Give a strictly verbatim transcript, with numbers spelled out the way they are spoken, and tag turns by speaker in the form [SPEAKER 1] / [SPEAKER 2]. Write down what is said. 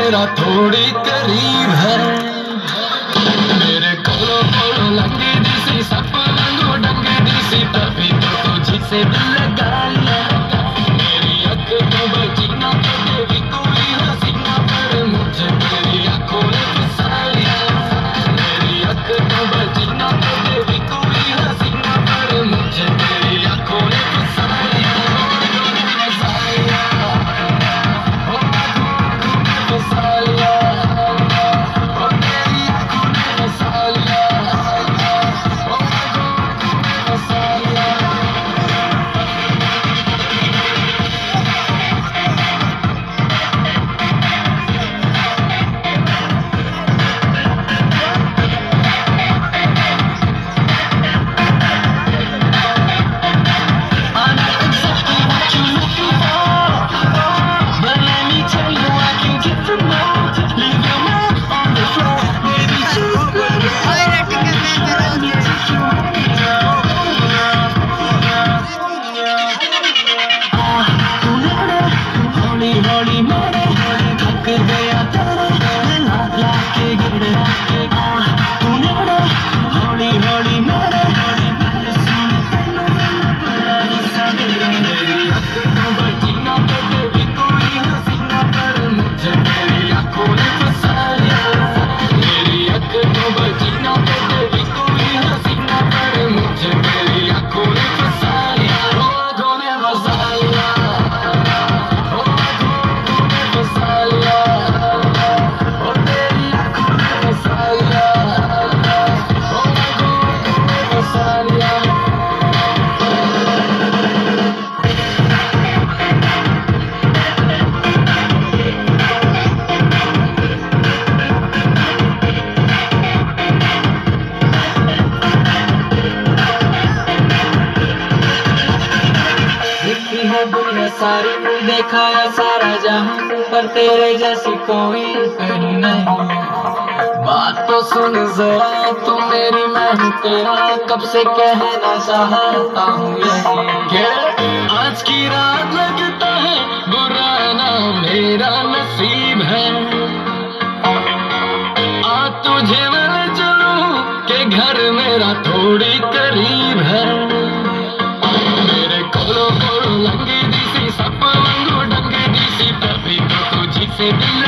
[SPEAKER 1] मेरा थोड़ी करीब है। मेरे कोलो कोलो लंगी दिसी सप वांगू डंगी दिसी तभी तो तुझी से दिल लगा लिया। मेरी अख तो बची ना तो तेरी कोई हसीना पर मुझे तेरी आंखों ने फंसा लिया। मेरी अख तो बची ना तो तेरी कोई हसीना पर मुझे तेरी आंखों ने फंसा लिया। फंसा लिया, ओ आंखों ने फंसा लिया, ओ तेरी आंखों ने फंसा लिया, ओ आंखों ने फंसा लिया। I know exactly what you're looking for, but let me tell you I can get from more. Leave your mark on the floor, baby, just let it go. Let me take you हौली हौली मेरे थक गया तेरे ला ला के गिरे तू नेड़े हौली हौली मेरे सुन तेनू बड़ा हिस्सा मेरे। मेरी अख तो बची ना तो तेरी कोई हसीना पर मुझे तेरी आंखों ने फंसा लिया। मेरी अख तो बची ना तो तेरी कोई हसीना पर मुझे तेरी आंखों ने फंसा लिया। ओ आंखों ने फंसा लिया, ओ आंखों ने फंसा लिया, ओ तेरी आंखों ने फंसा लिया, ओ आंखों ने फंसा लिया। देखी है दुनिया सारी देखा है सारा जहां पर तेरे जैसी कोई कहीं नहीं। बात तो सुन जरा तू मेरी मैं हूँ तेरा कब से कहना चाहता हूँ यही। आज की रात लगता है बुरा ना मेरा नसीब है। आ तुझे मैं चलूं के घर मेरा थोड़ी करीब है। मेरे कोलो कोलो लंगी दिसी सप वांगू डंगी दिसी तभी तो तुझी से दिल